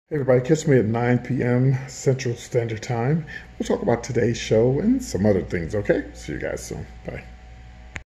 Hey everybody, catch me at 9 p.m. Central Standard Time. We'll talk about today's show and some other things, okay? See you guys soon. Bye.